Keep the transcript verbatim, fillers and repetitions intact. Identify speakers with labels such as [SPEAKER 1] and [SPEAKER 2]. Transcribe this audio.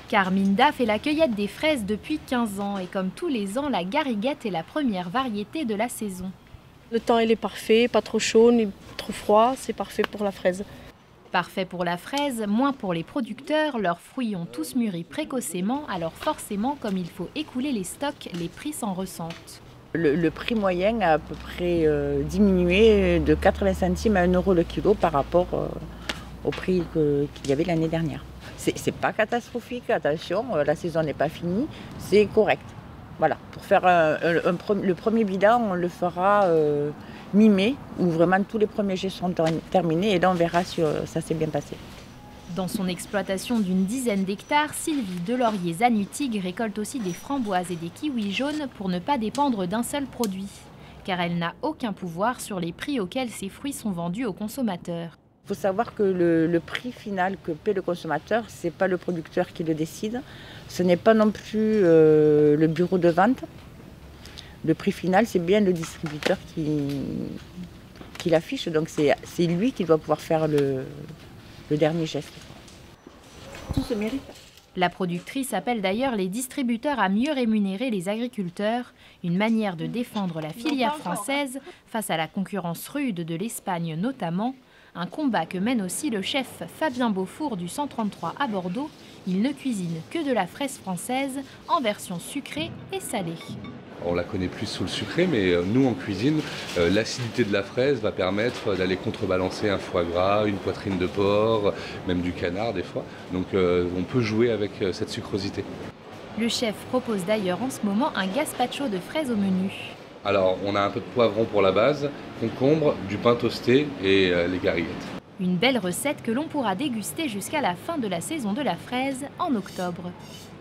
[SPEAKER 1] Carminda fait la cueillette des fraises depuis quinze ans et comme tous les ans, la gariguette est la première variété de la saison.
[SPEAKER 2] Le temps il est parfait, pas trop chaud ni trop froid, c'est parfait pour la fraise.
[SPEAKER 1] Parfait pour la fraise, moins pour les producteurs, leurs fruits ont tous mûri précocement, alors forcément, comme il faut écouler les stocks, les prix s'en ressentent.
[SPEAKER 3] Le, le prix moyen a à peu près euh, diminué de quatre-vingts centimes à un euro le kilo par rapport euh, au prix que, qu'il y avait l'année dernière. C'est pas catastrophique, attention, la saison n'est pas finie, c'est correct. Voilà, pour faire un, un, un, le premier bilan, on le fera euh, mi-mai, où vraiment tous les premiers jets seront terminés et là on verra si euh, ça s'est bien passé.
[SPEAKER 1] Dans son exploitation d'une dizaine d'hectares, Sylvie Delaurier-Zanutig récolte aussi des framboises et des kiwis jaunes pour ne pas dépendre d'un seul produit. Car elle n'a aucun pouvoir sur les prix auxquels ces fruits sont vendus aux consommateurs.
[SPEAKER 3] Il faut savoir que le, le prix final que paie le consommateur, ce n'est pas le producteur qui le décide. Ce n'est pas non plus euh, le bureau de vente. Le prix final, c'est bien le distributeur qui, qui l'affiche. Donc c'est lui qui doit pouvoir faire le, le dernier geste. Tout se mérite.
[SPEAKER 1] La productrice appelle d'ailleurs les distributeurs à mieux rémunérer les agriculteurs, une manière de défendre la filière française face à la concurrence rude de l'Espagne notamment. Un combat que mène aussi le chef Fabien Beaufour du cent trente-trois à Bordeaux. Il ne cuisine que de la fraise française en version sucrée et salée.
[SPEAKER 4] On la connaît plus sous le sucré, mais nous en cuisine, euh, l'acidité de la fraise va permettre d'aller contrebalancer un foie gras, une poitrine de porc, même du canard des fois. Donc euh, on peut jouer avec cette sucrosité.
[SPEAKER 1] Le chef propose d'ailleurs en ce moment un gazpacho de fraises au menu.
[SPEAKER 4] Alors, on a un peu de poivron pour la base, concombre, du pain toasté et euh, les gariguettes.
[SPEAKER 1] Une belle recette que l'on pourra déguster jusqu'à la fin de la saison de la fraise en octobre.